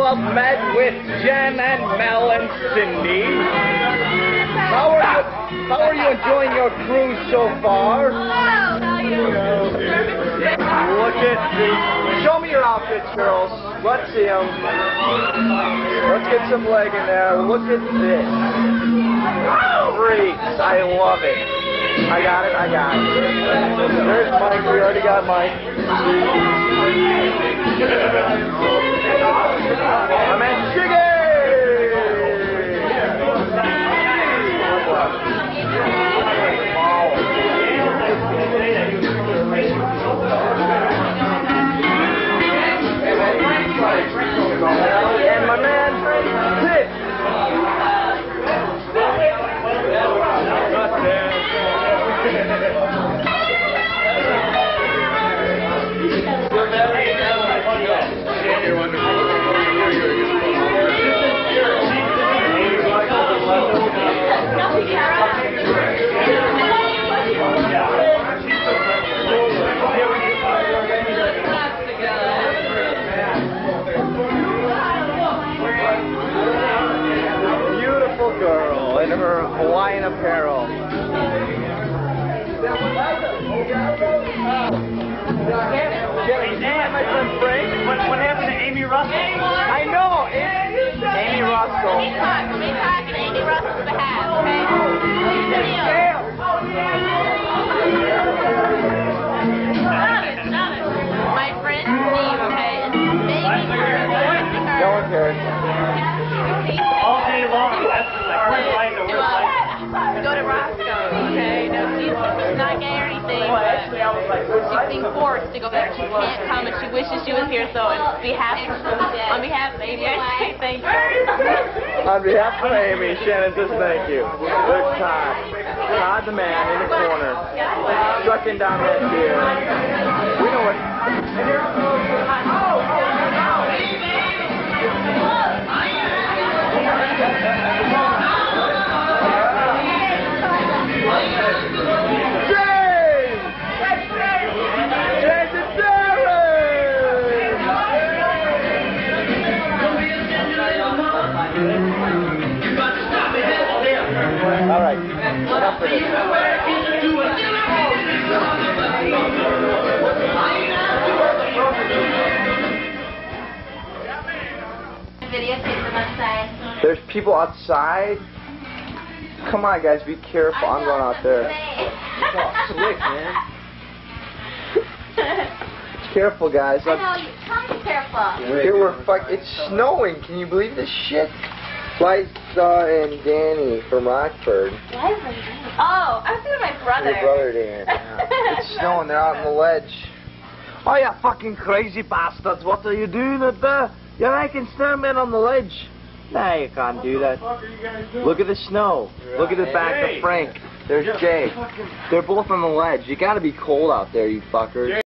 Club Med with Jen and Mel and Cindy. How are you enjoying your cruise so far? Look at show me your outfits, girls. Let's see them. Let's get some leg in there. Look at this. Freaks. I love it. I got it. There's Mike. We already got Mike. My man Shiggy! And my man Pitt! Beautiful girl in her Hawaiian apparel. My friend Frank. What happened to Amy Russell? I know. Amy Russell. We talk on Amy Russell's behalf, okay? Stop it. My friend Steve, okay? No one cares. All day long. That's like we're fighting the worst fight. Go to Roscoe, okay? No, she's not gay or anything, but she's being forced to go back. She can't come, and she wishes she was here. So, on behalf of Amy, I say thank you. On behalf of Amy, Shannon says thank you. There's Todd. Todd the man in the corner, sucking down that beer. We know what. All right, enough for this. There's people outside. Come on, guys, be careful. I'm going out there. Slick, man. Careful, guys. I know, come careful. Here it's snowing. Can you believe this shit? Liza and Danny from Rockford. Oh, I was with my brother. Your brother, Dan. Yeah. It's snowing. They're out on the ledge. Oh, you fucking crazy bastards. What are you doing up there? You're making snowmen on the ledge. Nah, you can't do that. Look at the snow. Look at the back of Frank. There's Jay. They're both on the ledge. You gotta be cold out there, you fuckers.